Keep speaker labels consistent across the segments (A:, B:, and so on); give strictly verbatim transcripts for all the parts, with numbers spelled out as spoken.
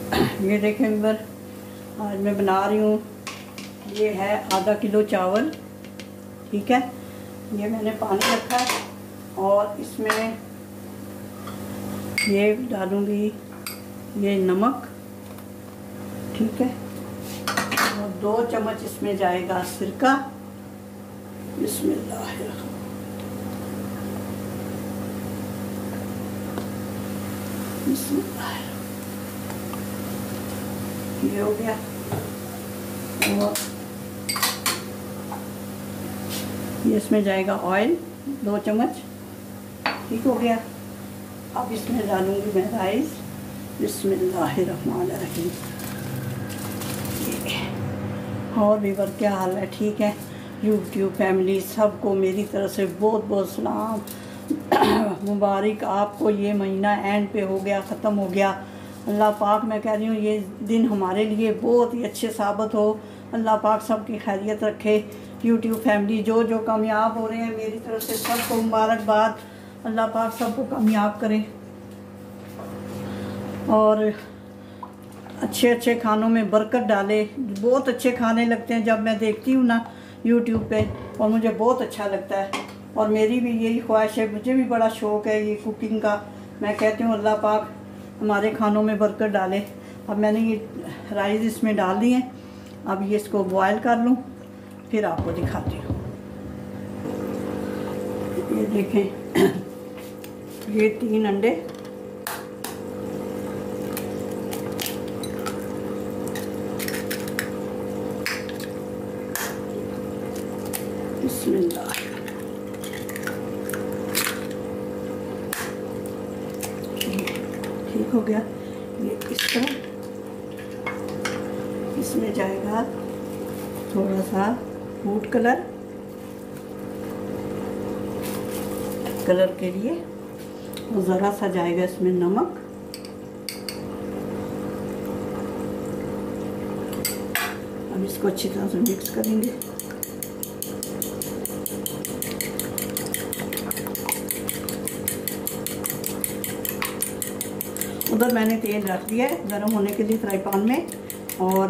A: ये देखें व्यूअर, आज मैं बना रही हूँ, ये है आधा किलो चावल। ठीक है, ये मैंने पानी रखा है और इसमें ये डालूँगी ये नमक। ठीक है, और दो चम्मच इसमें जाएगा सिरका। बिस्मिल्लाह। बिस्मिल्लाह। ये हो गया। और ये इसमें जाएगा ऑयल दो चम्मच। ठीक हो गया। अब इसमें डालूंगी मैं राइस। बिस्मिल्लाहिर्रहमानिर्रहीम। और भी वर क्या हाल है? ठीक है, यूट्यूब फैमिली सबको मेरी तरफ से बहुत बहुत सलाम। मुबारक आपको, ये महीना एंड पे हो गया, ख़त्म हो गया। अल्लाह पाक, मैं कह रही हूँ ये दिन हमारे लिए बहुत ही अच्छे साबित हो। अल्लाह पाक सबकी खैरियत रखे। यूट्यूब फैमिली जो जो कामयाब हो रहे हैं, मेरी तरफ से सबको मुबारकबाद। अल्लाह पाक सबको कामयाब करे और अच्छे अच्छे खानों में बरकत डाले। बहुत अच्छे खाने लगते हैं जब मैं देखती हूँ ना यूट्यूब पे, और मुझे बहुत अच्छा लगता है। और मेरी भी यही ख्वाहिश है, मुझे भी बड़ा शौक़ है ये कुकिंग का। मैं कहती हूँ अल्लाह पाक हमारे खानों में बरकत डाले। अब मैंने ये राइस इसमें डाल दिए। अब ये इसको बॉयल कर लूँ, फिर आपको दिखाती हूँ। ये देखें, ये तीन अंडे, बिस्मिल्लाह। ठीक हो गया। ये इस तरह इसमें जाएगा थोड़ा सा फूड कलर कलर के लिए, और ज़रा सा जाएगा इसमें नमक। अब इसको अच्छी तरह से मिक्स करेंगे। उधर मैंने तेल रख दिया है गर्म होने के लिए फ्राई पैन में, और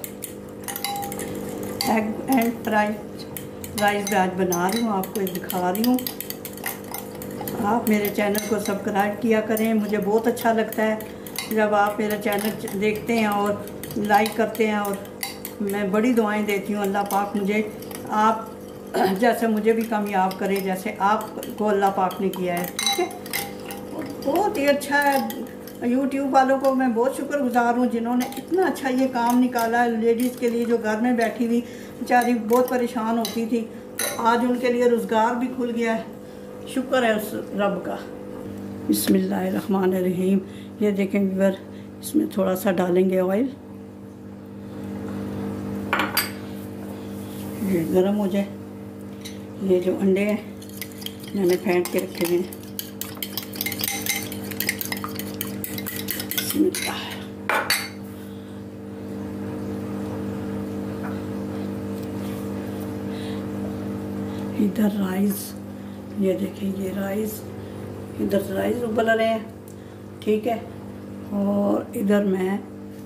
A: एग एंड फ्राइड राइस आज बना रही हूँ, आपको दिखा रही हूँ। आप मेरे चैनल को सब्सक्राइब किया करें, मुझे बहुत अच्छा लगता है जब आप मेरा चैनल देखते हैं और लाइक करते हैं। और मैं बड़ी दुआएं देती हूँ, अल्लाह पाक मुझे आप जैसे मुझे भी कामयाब करे जैसे आपको अल्लाह पाक ने किया है। ठीक है, बहुत ही अच्छा है। यूट्यूब वालों को मैं बहुत शुक्रगुजार हूँ जिन्होंने इतना अच्छा ये काम निकाला है लेडीज़ के लिए, जो घर में बैठी हुई बेचारी बहुत परेशान होती थी, तो आज उनके लिए रोज़गार भी खुल गया है। शुक्र है उस रब का। बिस्मिल्लाहिर्रहमानिर्रहीम। ये देखें व्यूअर, इसमें थोड़ा सा डालेंगे ऑयल, ये गर्म हो जाए। ये जो अंडे हैं मैंने फेंट के रखे हुए हैं। इधर राइस, ये देखिए ये राइस, इधर राइस उबल रहे हैं। ठीक है, और इधर मैं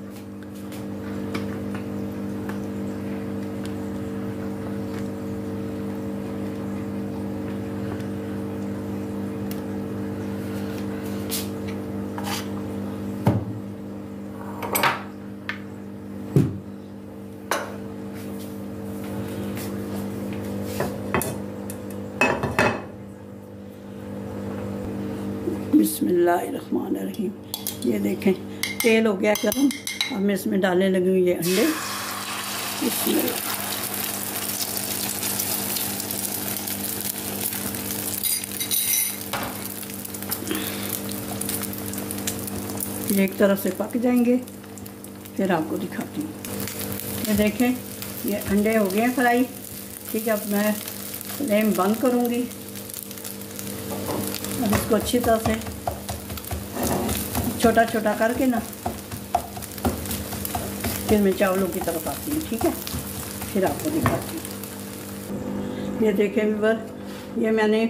A: बिस्मिल्लाहिर्रहमानिर्रहीम। ये देखें तेल हो गया गर्म। अब मैं इसमें डालने लगी हूँ ये अंडे। इसमें ये एक तरफ से पक जाएंगे, फिर आपको दिखाती हूँ। ये देखें ये अंडे हो गए हैं फ्राई। ठीक है, अब मैं फ्लेम बंद करूँगी। अब इसको अच्छी तरह से छोटा छोटा करके ना, फिर मैं चावलों की तरफ आती हूँ। ठीक है, फिर आपको दिखाती हूँ। ये देखें व्यूअर, ये मैंने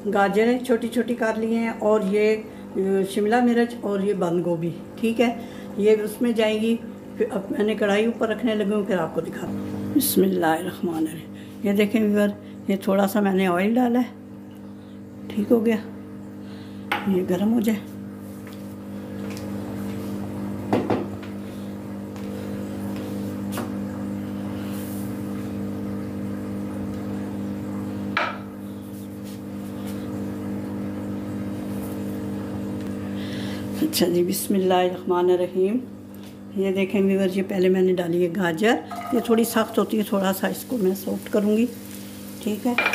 A: गाजरें छोटी छोटी काट ली हैं, और ये शिमला मिर्च और ये बंद गोभी। ठीक है, ये उसमें जाएगी। फिर अब मैंने कढ़ाई ऊपर रखने लगी हूँ, फिर आपको दिखा। बिस्मिल्लाहिर्रहमानिर्रहीम। ये देखें व्यूअर, ये थोड़ा सा मैंने ऑयल डाला है, ठीक हो गया। ये गर्म हो जाए। अच्छा जी, बिस्मिल्लाहिर्रहमानिर्रहीम। ये देखें व्यूअर, ये पहले मैंने डाली है गाजर। ये थोड़ी सख्त होती है, थोड़ा सा इसको मैं सॉफ्ट करूँगी, ठीक है।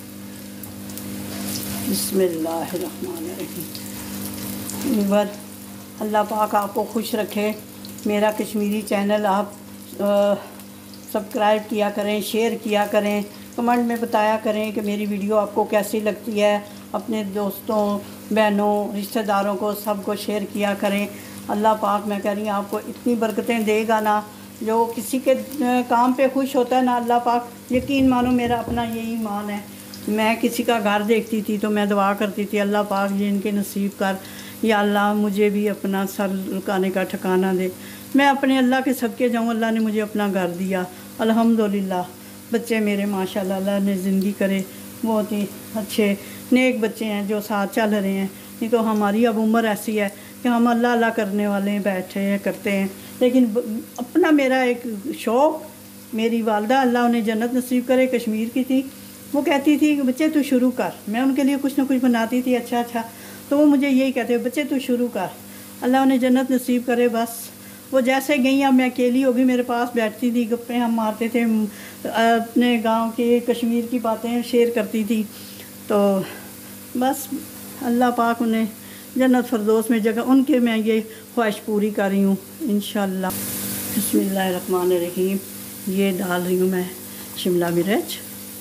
A: बिस्मिल्लाहिर्रहमानिर्रहीम। व्यूअर, अल्लाह पाक आपको खुश रखे। मेरा कश्मीरी चैनल आप सब्सक्राइब किया करें, शेयर किया करें, कमेंट में बताया करें कि मेरी वीडियो आपको कैसी लगती है। अपने दोस्तों, बहनों, रिश्तेदारों को सबको शेयर किया करें। अल्लाह पाक, मैं कह रही हूँ, आपको इतनी बरकतें देगा ना। जो किसी के काम पे खुश होता है ना अल्लाह पाक, यकीन मानो मेरा अपना यही ईमान है। मैं किसी का घर देखती थी तो मैं दुआ करती थी, अल्लाह पाक ये इनके नसीब कर, या अल्लाह मुझे भी अपना सर झुकाने का ठिकाना दे। मैं अपने अल्लाह के सदके जाऊँ, अल्लाह ने मुझे अपना घर दिया, अल्हम्दुलिल्लाह। बच्चे मेरे माशाल्लाह अल्लाह ने ज़िंदगी करे, बहुत ही अच्छे नेक बच्चे हैं जो साथ चल रहे हैं। नहीं तो हमारी अब उम्र ऐसी है कि हम अल्लाह अल्लाह करने वाले बैठे हैं, करते हैं। लेकिन अपना मेरा एक शौक़, मेरी वालदा अल्लाह उन्हें जन्नत नसीब करे, कश्मीर की थी। वो कहती थी कि बच्चे तू शुरू कर। मैं उनके लिए कुछ ना कुछ बनाती थी अच्छा अच्छा, तो वो मुझे यही कहते, बच्चे तू शुरू कर, अल्लाह उन्हें जन्नत नसीब करे। बस वो जैसे गई, अब मैं अकेली होगी, मेरे पास बैठती थी, गप्पे हम मारते थे, अपने गांव के कश्मीर की बातें शेयर करती थी। तो बस अल्लाह पाक उन्हें जन्नत फरदौस में जगह, उनके मैं ये ख्वाहिश पूरी कर रही हूँ इंशाअल्लाह। बिस्मिल्लाहिर्रहमानिर्रहीम। ये डाल रही हूँ मैं शिमला मिर्च,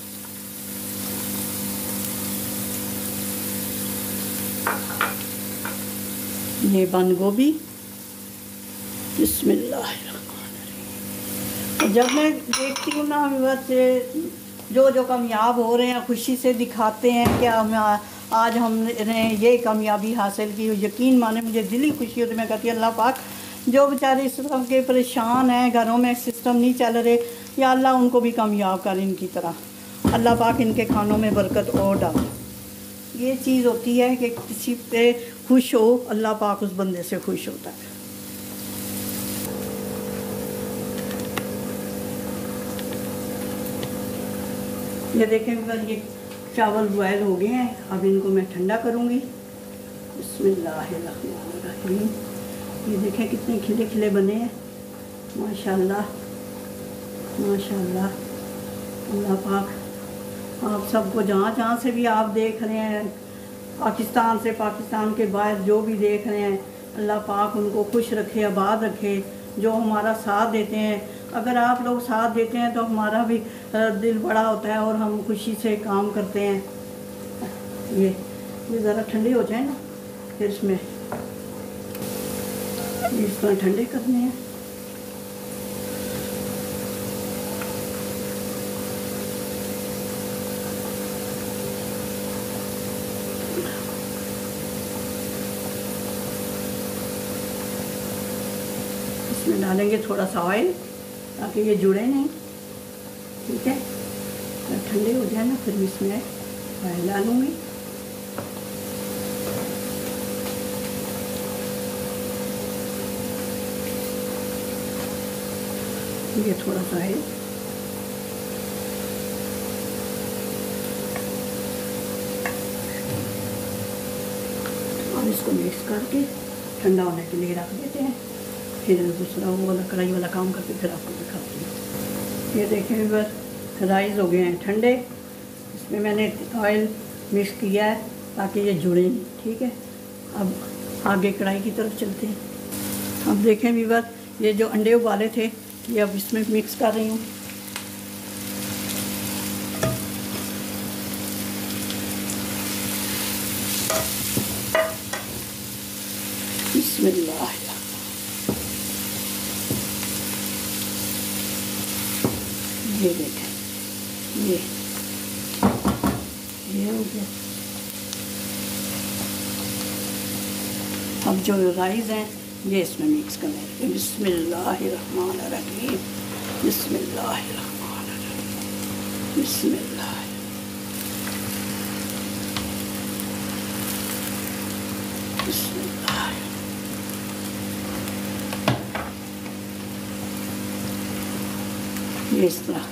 A: ये बंद गोभी। बिस्मिल्लाहिर्रहमानिर्रहीम। जब मैं देखती हूँ ना व्यूअर्स, जो जो कामयाब हो रहे हैं खुशी से दिखाते हैं कि हम आज हमने ये कामयाबी हासिल की, यकीन माने मुझे दिली खुशी होती है। मैं कहती हूँ अल्लाह पाक, जो बेचारे इस तरह के परेशान हैं, घरों में सिस्टम नहीं चल रहे, या अल्लाह उनको भी कामयाब कर इनकी तरह। अल्लाह पाक इनके खानों में बरकत और डाल। ये चीज़ होती है कि किसी पे खुश हो, अल्लाह पाक उस बंदे से खुश होता है। ये देखें ये चावल बॉयल हो गए हैं, अब इनको मैं ठंडा करूँगी। बिस्मिल्लाहिर्रहमानिर्रहीम। ये देखें कितने खिले खिले बने हैं, माशाल्लाह माशाल्लाह। अल्लाह पाक आप सबको, जहाँ जहाँ से भी आप देख रहे हैं, पाकिस्तान से, पाकिस्तान के बाहर जो भी देख रहे हैं, अल्लाह पाक उनको खुश रखे, आबाद रखे। जो हमारा साथ देते हैं, अगर आप लोग साथ देते हैं तो हमारा भी दिल बड़ा होता है और हम खुशी से काम करते हैं। ये ये ज़रा ठंडे हो जाए ना, फिर इसमें इस तरह ठंडे करने हैं। इसमें डालेंगे थोड़ा सा ऑयल ताकि ये जुड़े नहीं, ठीक है। जब ठंडे हो जाए ना फिर इसमें ऑयल डालूँगी। ये थोड़ा सा है, और इसको मिक्स करके ठंडा होने के लिए रख देते हैं। फिर दूसरा वो वाला कढ़ाई वाला काम करके फिर आपको दिखाती हूँ। ये देखें बस राइस हो गए हैं ठंडे, इसमें मैंने ऑयल मिक्स किया है ताकि ये जुड़े नहीं, ठीक है। अब आगे कढ़ाई की तरफ चलते हैं। अब देखें भी बस ये जो अंडे उबाले थे ये अब इसमें मिक्स कर रही हूँ। बिस्मिल्लाह। ये देखें, ये ये हो गया। अब जो राइस हैं ये इसमें मिक्स कर लेंगे। बिस्मिल्लाहिर्रहमानिर्रहीम, बिस्मिल्लाहिर्रहमानिर्रहीम, बिस्मिल्लाह। बिस्मिल्लाह। ये इस तरह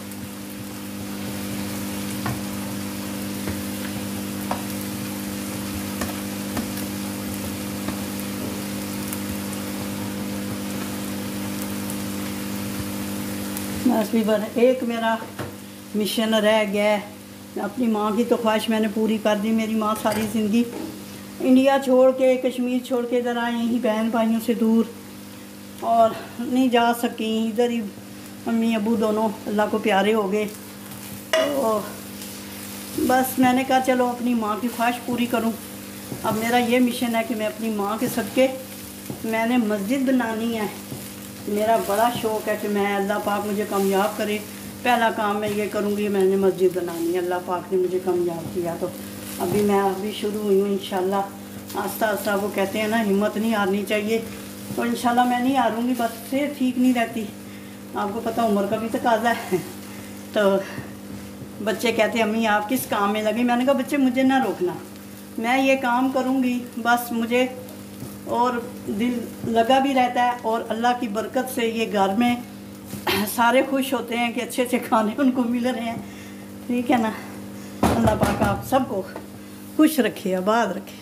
A: बस भी बन। एक मेरा मिशन रह गया है। अपनी माँ की तो ख्वाहिश मैंने पूरी कर दी। मेरी माँ सारी ज़िंदगी इंडिया छोड़ के, कश्मीर छोड़ के इधर आई ही बहन भाइयों से दूर, और नहीं जा सकी। इधर ही मम्मी अबू दोनों अल्लाह को प्यारे हो गए। तो बस मैंने कहा चलो अपनी माँ की ख्वाहिश पूरी करूं। अब मेरा ये मिशन है कि मैं अपनी माँ के सदके मैंने मस्जिद बनानी है। मेरा बड़ा शौक़ है कि मैं, अल्लाह पाक मुझे कामयाब करे। पहला काम मैं ये करूँगी, मैंने मस्जिद बनानी है। अल्लाह पाक ने मुझे कामयाब किया तो अभी मैं अभी शुरू हुई हूँ। इंशाल्लाह आस्ता आस्ता, वो कहते हैं ना हिम्मत नहीं हारनी चाहिए, तो इंशाल्लाह मैं नहीं हारूँगी। बस सेहत ठीक नहीं रहती, आपको पता उम्र का भी तकाज़ा है। तो बच्चे कहते हैं अम्मी आप किस काम में लगी। मैंने कहा बच्चे मुझे ना रोकना, मैं ये काम करूँगी बस। मुझे और दिल लगा भी रहता है, और अल्लाह की बरकत से ये घर में सारे खुश होते हैं कि अच्छे अच्छे खाने उनको मिल रहे हैं। ठीक है ना। अल्लाह पाक आप सबको खुश रखे, आबाद रखे।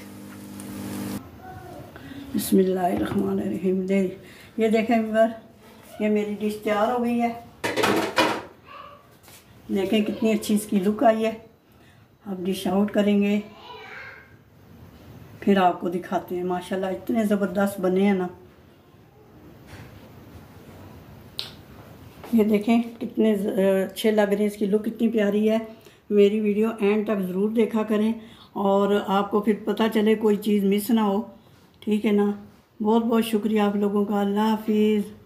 A: बिस्मिल्लाहिर्रहमानिर्रहीम। दे ये देखें व्यूअर, ये मेरी डिश तैयार हो गई है। देखें कितनी अच्छी इसकी लुक आई है। अब डिश आउट करेंगे, फिर आपको दिखाते हैं। माशाल्लाह इतने ज़बरदस्त बने हैं ना। ये देखें कितने अच्छे लग रहे हैं, इसकी लुक कितनी प्यारी है। मेरी वीडियो एंड तक ज़रूर देखा करें, और आपको फिर पता चले कोई चीज़ मिस ना हो। ठीक है ना। बहुत बहुत शुक्रिया आप लोगों का। अल्लाह हाफिज़।